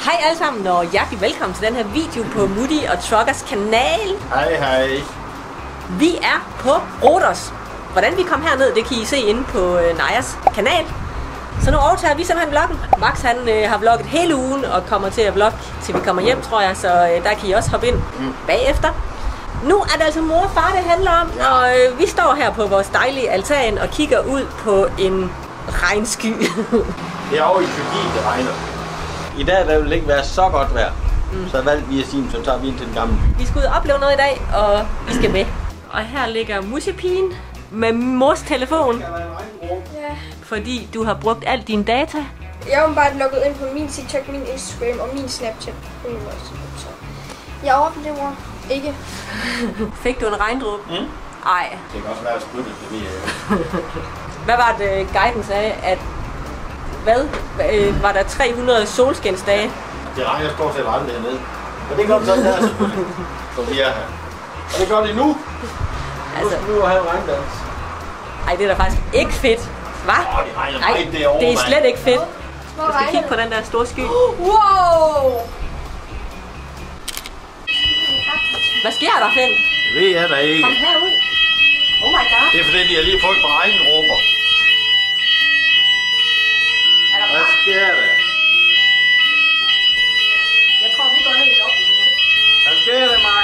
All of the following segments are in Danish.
Hej alle sammen og hjertelig velkommen til den her video på Moody og Truckers kanal. Hej hej. Vi er på Rhodos. Hvordan vi kom herned, det kan I se inde på Najas kanal. Så nu overtager vi simpelthen vloggen. Max han har vlogget hele ugen og kommer til at vlogge til vi kommer hjem, tror jeg. Så der kan I også hoppe ind bagefter. Nu er det altså mor og far, det handler om. Og vi står her på vores dejlige altan og kigger ud på en regnsky. Det er over i Tyrkiet, det regner. I dag der vil ikke være så godt vejr. Så valgte vi at sige, så tager vi ind til den gamle by. Vi skal ud og opleve noget i dag, og vi skal med. Og her ligger musepigen med mors telefon. Ja. Fordi du har brugt al din data. Jeg har bare logget ind på min TikTok, min Instagram og min Snapchat. Så jeg oplever ikke. Fik du en regndråbe? Ej. Det kan også være spyttet, det ved jeg. Hvad var det guiden sagde, at var der 300 solskinsdage? Det regner stort set aldrig hernede. Men det gør det sådan her selvfølgelig. Så vi er her. Og det gør det nu. Altså, Nu har jeg regndans. ej, det er da faktisk ikke fedt. Hva? Det regner meget derovre, det er slet ikke fedt. Hvor Du skal regner kigge på den der store sky. Wow! Hvad sker der, Finn? Det ved jeg da ikke. Kom herud. Oh my god. Det er fordi, de har lige fået et par regnråber. Er der Hvad bare? sker der? Jeg tror, vi går ned i loftet nu. Hvad sker der, Max?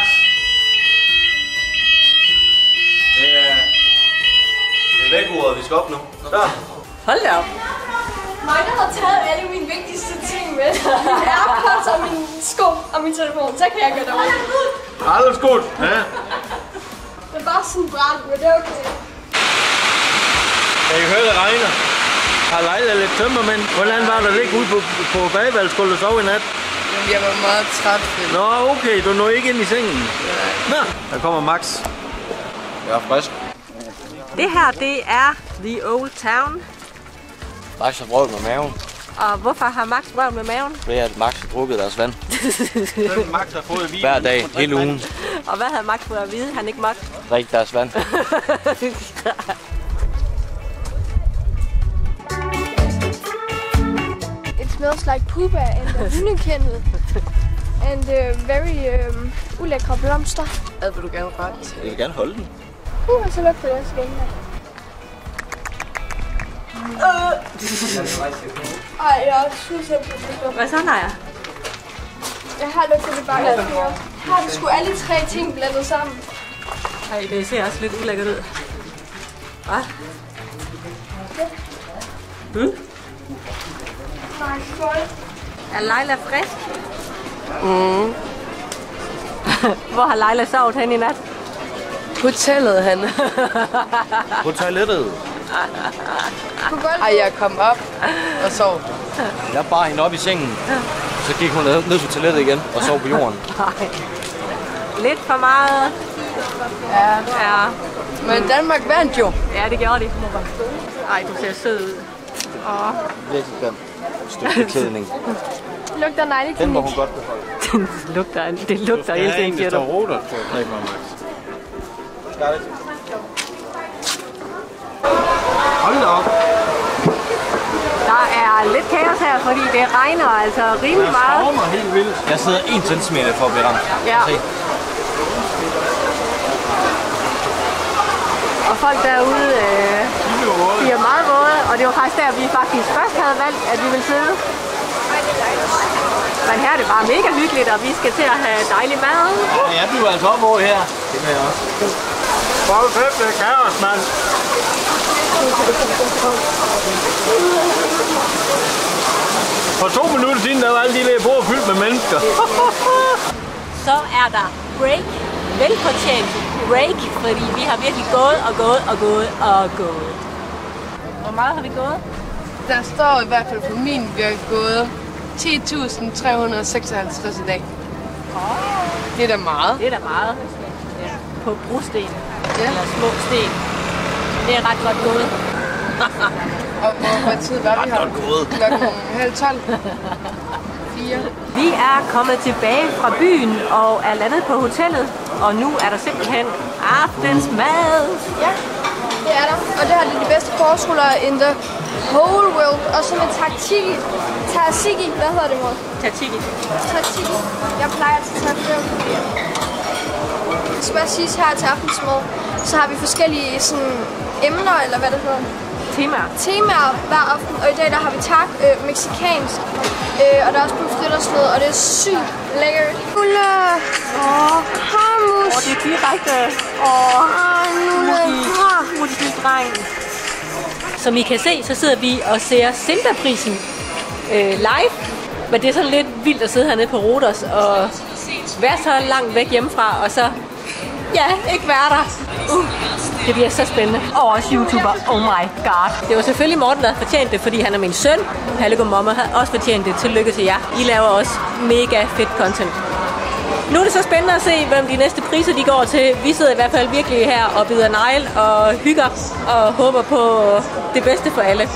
Det er vækkeuret, vi skal op nu. Så. Hold da op. Mig, der har taget alle mine vigtigste ting med. Mine AirPods og mine sko og min telefon. Så kan jeg gøre det over. Alles godt. Ja. Det er bare sådan brændt, men det er okay. Kan I høre, det regner? Har Leila lidt tømmermænd? Hvordan var der ligge ude på badeværelset og sove i nat? Jamen, jeg var meget træt. Nå, okay, du nåede ikke ind i sengen. Nå, der kommer Max. Jeg er frisk. Det her, det er The Old Town. Max har vrøvl med maven, Og hvorfor har Max vrøvl med maven? ved at Max har drukket deres vand Max har fået vin. hver dag, hele ugen. Og hvad havde Max fået at vide, han ikke måtte? Drik deres vand. It smells like pupa and a hundekendel. And very ulækre blomster. Hvad vil du gerne rette? Jeg vil gerne holde den. Så lugter det også igen her. Ej, jeg synes simpelthen. Hvad så, Naja? Jeg har lugtet det bare alt mere. Her har vi sgu alle tre ting blandet sammen. Ej, det ser også lidt ulækkert ud. Hvad? Nej, skål. Er Leila frisk? Hvor har Leila sovet hen i nat? Hotellet, han. På toilettet. På gulvet. Ej, jeg kom op og sov. Jeg bar hende op i sengen, så gik hun ned på toilettet igen og sov på jorden. Nej. Lidt for meget. Ja. Ja, Men Danmark vandt jo. ja, det gjorde de. Ej, du ser sød ud. Virkelig grim. Stykke beklædning. Lugter Den negleklinik. må hun godt beholde. Det lugter hele tiden, siger du. Roder på at drikke mig, Max. Hold da op. Der er lidt kaos her, fordi det regner altså rimelig meget. Jeg stormer helt vildt. Jeg sidder 1 centimeter for at blive ramt. Ja. Se. Og folk derude bliver meget våde, og det var faktisk der, vi faktisk først havde valgt, at vi ville sidde. Men her er det bare mega hyggeligt, og vi skal til at have dejlig mad. Ja, jeg bliver altså op over her. Det vil jeg også. Hold kæft, det er kaos, mand. For 2 minutter siden, der var alle de der bord fyldt med mennesker. Så er der break. Velfortjent break, fordi vi har virkelig gået. Hvor meget har vi gået? Der står i hvert fald på min, vi har gået 10.356 i dag. Det er da meget. Det er da meget. Ja. På brosten. Ja. Eller små sten. Det er ret godt gået. Og hvor tid var vi her? Klokken 11:30. 4. Vi er kommet tilbage fra byen og er landet på hotellet. Og nu er der simpelthen aftensmad. Ja, det er der. Og det her er de bedste forårsruller in the Whole World, og så med Tzatziki. Hvad hedder det, mor? Tzatziki. Tzatziki. Jeg plejer at tage det. Så bare sige her til aftensmad, så har vi forskellige sådan, emner, eller hvad det hedder. Temaer hver aften, og i dag der har vi mexicansk, og der er også pomfritter og sådan noget, og det er sygt lækkert. Nulle! Hummus! Det er direkte. Nulle! Dreng. Som I kan se, så sidder vi og ser Simba-prisen live. Men det er sådan lidt vildt at sidde hernede på Rhodos og være så langt væk hjemmefra, og så ikke være der. Det bliver så spændende. Og også YouTuber. Oh my god. Det var selvfølgelig Morten, der havde fortjent det, fordi han er min søn. Hallego Momma har også fortjent det. Tillykke til jer. I laver også mega fedt content. Nu er det så spændende at se, hvem de næste priser de går til. Vi sidder i hvert fald virkelig her og bider negl og hygger og håber på det bedste for alle.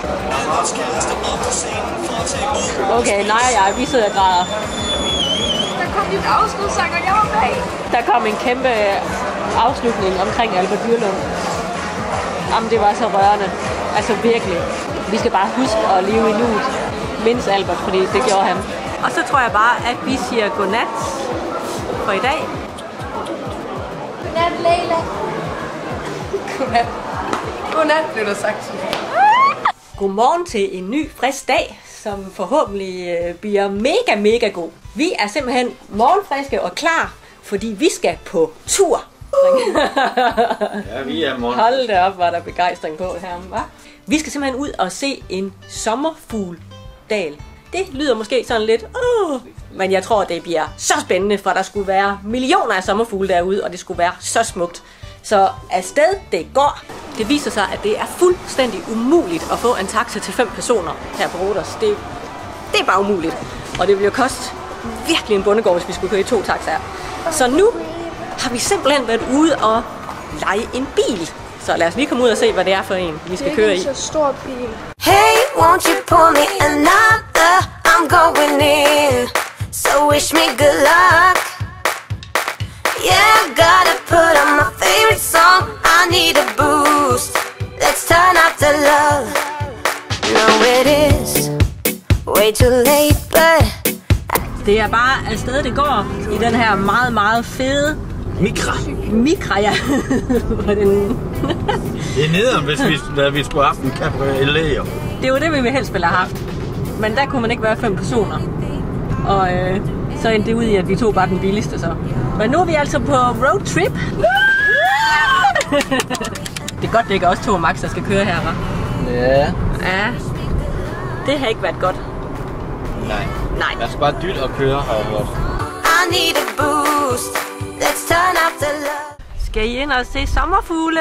Okay, nej og jeg, vi sidder og græder. Der kom dit afslutsang, og jeg var bag. Der kom en kæmpe afslutning omkring Albert Dyrlund. Jamen, det var så rørende. Altså virkelig. Vi skal bare huske at leve i nuet. Mindst Albert, fordi det gjorde han. Og så tror jeg bare, at vi siger godnat for i dag. Godnat, Leila. Godnat. Godnat, blev der sagt. Godmorgen til en ny frisk dag, som forhåbentlig bliver mega god. Vi er simpelthen morgenfriske og klar, fordi vi skal på tur. Ja, vi er morgen. Hold da op, var der begejstring på her, hva'? Vi skal simpelthen ud og se en sommerfugldal. Det lyder måske sådan lidt, men jeg tror, det bliver så spændende, for der skulle være millioner af sommerfugle derude, og det skulle være så smukt. Så afsted det går. Det viser sig, at det er fuldstændig umuligt at få en taxa til 5 personer her på Rhodos. Det er bare umuligt. Og det ville jo koste virkelig en bondegård, hvis vi skulle køre i 2 taxaer. Så nu har vi simpelthen været ude og leje en bil. Så lad os lige komme ud og se, hvad det er for en, vi skal køre i. Det er ikke en så stor bil. Hey, won't you pour me another? I'm going in, so wish me good luck. Yeah, I gotta put on my favorite song. I need a boost. Let's turn up the love. No, it is way too late, but det er bare afsted, det går i den her meget fede Micra, ja. Det er nederen, hvis vi skulle have haft en cabriolet. Det var det, vi helst ville have haft. Men der kunne man ikke være 5 personer. Og så endte det ud i, at vi tog bare den billigste så. Men nu er vi altså på roadtrip. Det er godt, det ikke er os 2 og Max, der skal køre her, hva'? Ja. Ja. Det har ikke været godt. Nej. Nej. Jeg skal bare dytte og køre, har jeg hørt. I need a boost. Let's turn up the love. Skal I ind og se sommerfugle?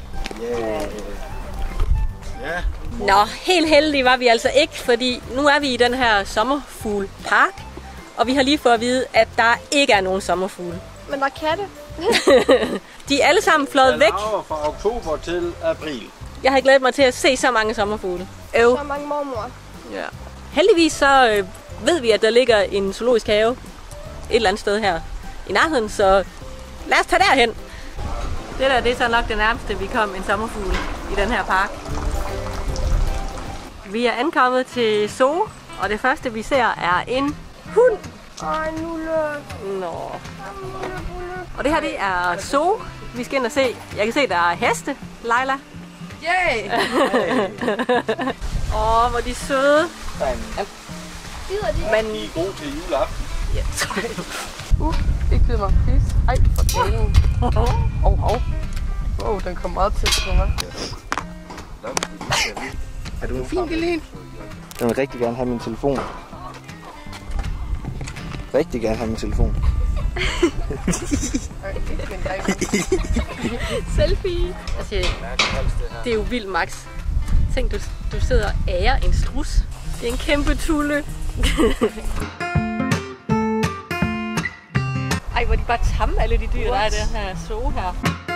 Ja. Nå, helt heldige var vi altså ikke, fordi nu er vi i den her sommerfuglepark. Og vi har lige fået at vide, at der ikke er nogen sommerfugle. Men der er katte. De er alle sammen fløjet væk. Fra oktober til april. Jeg havde glædet mig til at se så mange sommerfugle. Så mange mormor. Ja. Heldigvis så ved vi, at der ligger en zoologisk have et eller andet sted her i nærheden, så lad os tage derhen. Det er så nok det nærmeste, vi kom en sommerfugl i den her park. Vi er ankommet til zoo, og det første vi ser er en hund. Nå. Og det her det er zoo. Vi skal ind og se. Jeg kan se, der er heste. Leila. Yay! Hvor de er søde. Men I er gode til juleaften. ja, Ikke bid mig. Pis. Ej, for delen. Den kom meget tæt på mig. Er du en Fin gelin. Jeg vil rigtig gerne have min telefon. Rigtig gerne have min telefon. selfie. Altså, det er jo vildt, Max. Tænk, du sidder og ærer en strus. Det er en kæmpe tulle. Ej, hvor de bare tamme alle de dyr, der er i den her zoo her.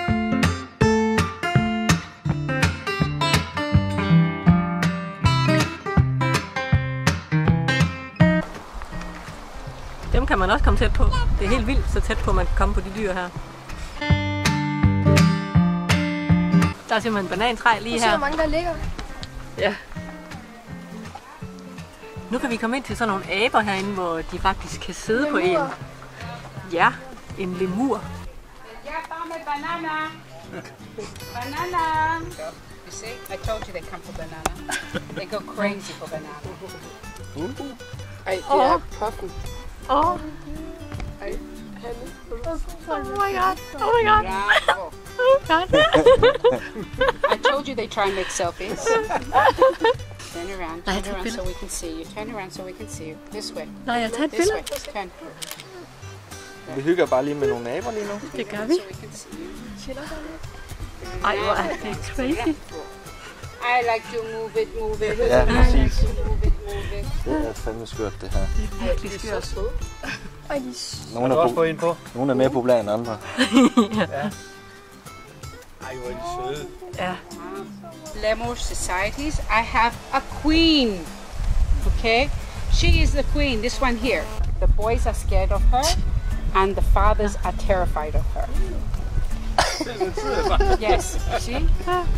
Dem kan man også komme tæt på. Det er helt vildt, så tæt på, man kan komme på de dyr her. Der er simpelthen banantræ lige her. Du ser, hvor mange der ligger. Ja. Nu kan vi komme ind til sådan nogle aber herinde, hvor de faktisk kan sidde på en. Ja, en lemur. Ja, bare med banana. Banana. You see, I told you they come for banana. They go crazy for banana. Ej, det er puffen. Oh Ej, my god. Oh my god. Bravo. Oh god. I told you they try and make selfies. Turn around so we can see you. Turn around so we can see you. This way. Nej, jeg tager et This billede. way. Turn. Vi hygger bare lige med nogle naboer lige nu. Det gør vi. So we can see you. Ej, hvor er det crazy. I like to move it. Ja, præcis. Move it. Det er fandme skørt, det her. Virkelig skørt. Nogle er mere populære end andre. Ej, hvor er de søde. Ja. Lemur societies. I have a queen. Okay? She is the queen, this one here. The boys are scared of her and the fathers are terrified of her. Yes, see?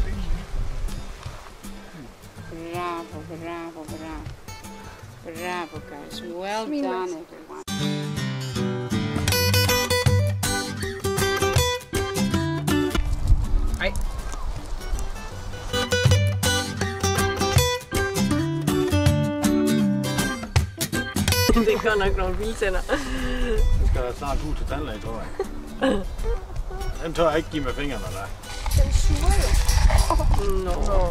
Bravo, bravo, bravo. Bravo, guys. Well done, everyone. Ej. Det er godt nok nogle vildtænder. Nu skal der snart ud til tandlæge, tror jeg. Den tør jeg ikke give med fingrene, der. Den suger jo. Nå.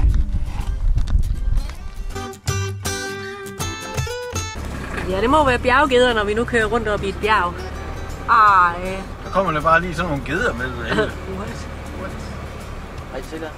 Ja, det må være bjerggeder, når vi nu kører rundt op i et bjerg. Ej. Der kommer der bare lige sådan nogle geder med det hele. What? Hej, sikker.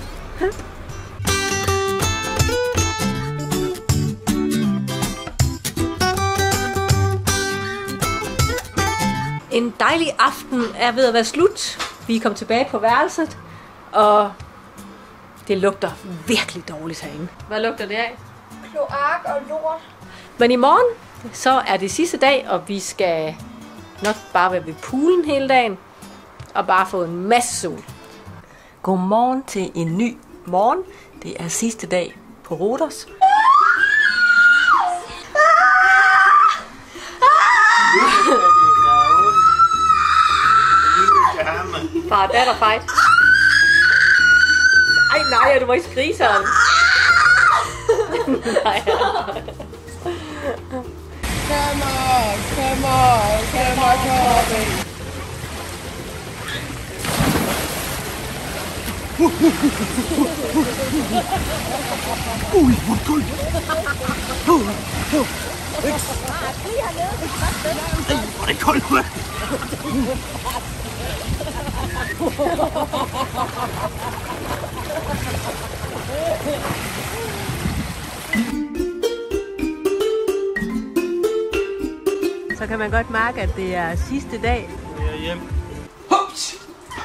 En dejlig aften er ved at være slut. Vi er kommet tilbage på værelset, og det lugter virkelig dårligt herinde. Hvad lugter det af? Kloak og lort. Men i morgen, så er det sidste dag, og vi skal nok bare være ved poolen hele dagen, og bare få en masse sol. Godmorgen til en ny morgen. Det er sidste dag på Rhodos. Far og datter fight. Ej, nej, du må ikke skrige sådan. Nej. Come on. Ui, hvor koldt! Hvor er det koldt, mand! Så kan man godt mærke, at det er sidste dag. Vi er hjem. Hups!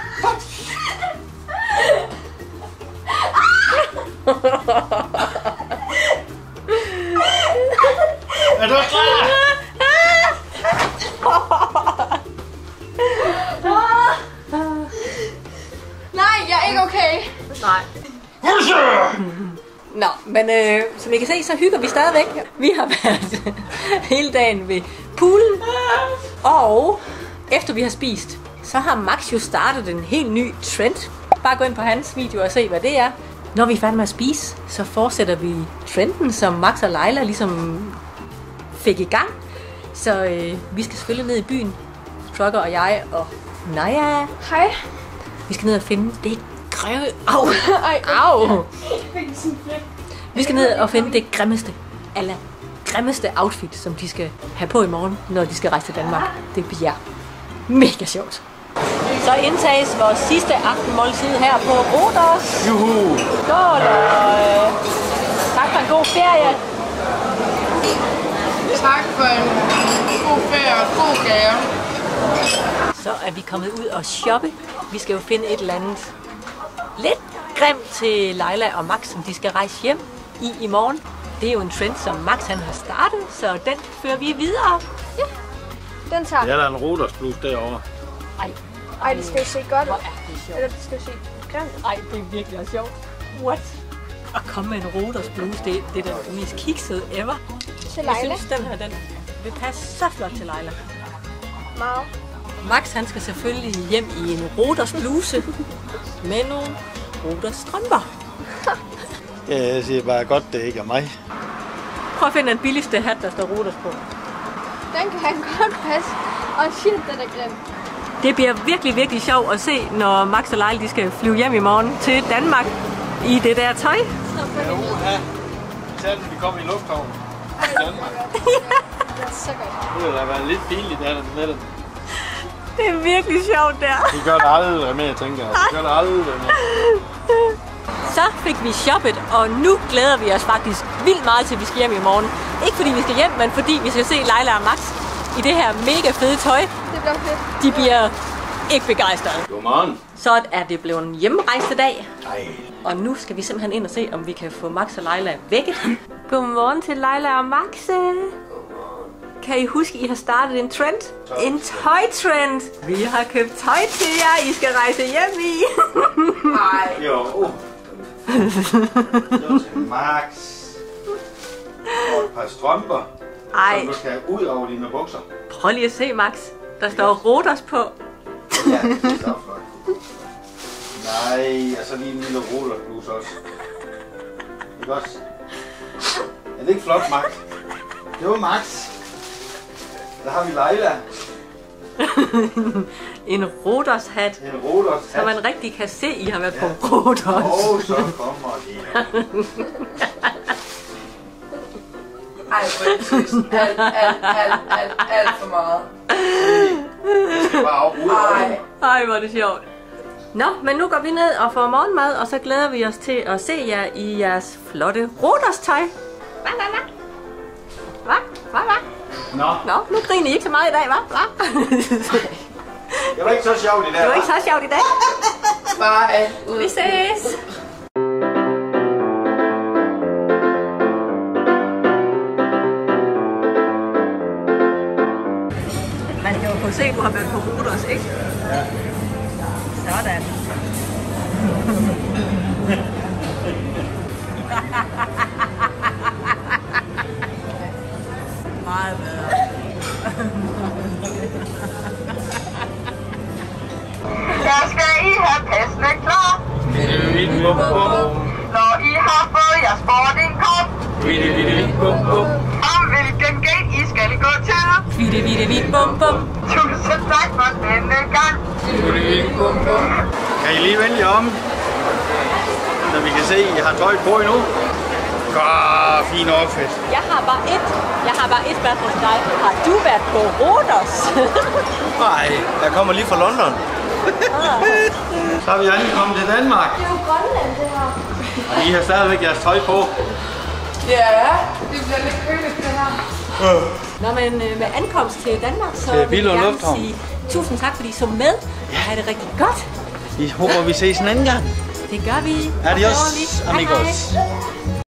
Er du klar? Nej, jeg er ikke okay. Nej. Nå, men som I kan se, så hygger vi stadigvæk. Vi har været hele dagen ved poolen. Og efter vi har spist, så har Max jo startet en helt ny trend. Bare gå ind på hans video og se, hvad det er. Når vi er færdige med at spise, så fortsætter vi trenden, som Max og Leila ligesom fik i gang. Så vi skal selvfølgelig ned i byen. Trucker og jeg og Naja. Hej. Vi skal ned og finde det Au! Vi skal ned og finde det grimmeste outfit, som de skal have på i morgen, når de skal rejse til Danmark. Det bliver mega sjovt. Så indtages vores sidste aftenmåltid her på Rhodos. Juhu! Skål, og tak for en god ferie. Tak for en god ferie og god gave. Så er vi kommet ud og shoppe. Vi skal jo finde et eller andet lidt grimt til Leila og Max, som de skal rejse hjem i morgen. Det er jo en trend, som Max han har startet, så den fører vi videre. Den tager. Ja, der er en Rhodos-blus derovre. Ej, det skal jo se godt ud. Hvor er det sjovt. Eller det skal jo se grimt ud. Ej, det er virkelig også sjovt. What? At komme med en Rhodos bluse, det er den mest kiksede ever. til Jeg Leila. synes, den her den vil passe så flot til Leila. Meget. Max han skal selvfølgelig hjem i en Roders bluse med nogle Roders strømper. Ja, jeg siger bare godt, det ikke er mig. Prøv at finde den billigste hat, der står Roders på. Den kan han godt passe. Og shit, den er grim. Det bliver virkelig, virkelig sjovt at se, når Max og Leila de skal flyve hjem i morgen til Danmark i det der tøj. Ja, selv vi kommer i lufthavnen i Danmark. Det er så godt. Det ville da være lidt pinligt med det. Det er virkelig sjovt der. Vi gør det aldrig mere, tænker jeg. Vi gør det aldrig mere. Så fik vi shoppet, og nu glæder vi os faktisk vildt meget til, at vi skal hjem i morgen. Ikke fordi vi skal hjem, men fordi vi skal se Leila og Max i det her mega fede tøj. Det bliver fedt. De bliver ikke begejstrede. Godmorgen. Så er det blevet en hjemrejsedag. Ej. Og nu skal vi simpelthen ind og se, om vi kan få Max og Leila vækket. Godmorgen til Leila og Max. Kan I huske, I har startet en trend? En tøjtrend. Vi har købt tøj til jer, I skal rejse hjem i. Ej. Jo. Det var til Max. Og et par strømper, Ej, som du skal ud over dine bukser. prøv lige at se, Max. Der står Roders på. Ja, det er så flot. Nej, og så lige en lille roderbluse også. Ikke også? Er det ikke flot, Max? Det var Max. Der har vi Leila. En Roders hat. En Roders Så hat. man rigtig kan se, I har været på Roders. Og så kommer de. Ej, hvor er det trist. Alt for meget. Jeg skal bare ud over. Ej, hvor er det sjovt. Nå, men nu går vi ned og får morgenmad, og så glæder vi os til at se jer i jeres flotte Roders tøj. Hvad? Nå, Nå, nu griner I ikke så meget i dag, hva'? det var ikke så sjovt i dag, Det var ikke så sjovt i dag. Bare alt ud. Vi ses. Man kan jo få se, at du har været på Roders, ikke? Ja. Sådan. Meget bedre. Der skal I have passende klar, når I har fået jeres boardingkort. Om hvilken gate I skal gå til. Vidt, bum, bum. Tusind tak for denne gang. Kan I lige vælge om? Så vi kan se, at I har tøj på endnu. Godt, fin outfit. Jeg har bare et spørgsmål til dig. Har du været på Roders? Nej, jeg kommer lige fra London. Så er vi ankommet til Danmark. Det er jo Grønland, det her. Og I har stadigvæk jeres tøj på. Ja, det bliver lidt køligt, det her. Nå, men med ankomst til Danmark, så Til vil jeg Billund gerne Lufthavn. sige tusind tak, fordi I så med. Jeg har det rigtig godt. Vi håber, vi ses en anden gang. Det gør vi. Adios, Hej, hej. amigos.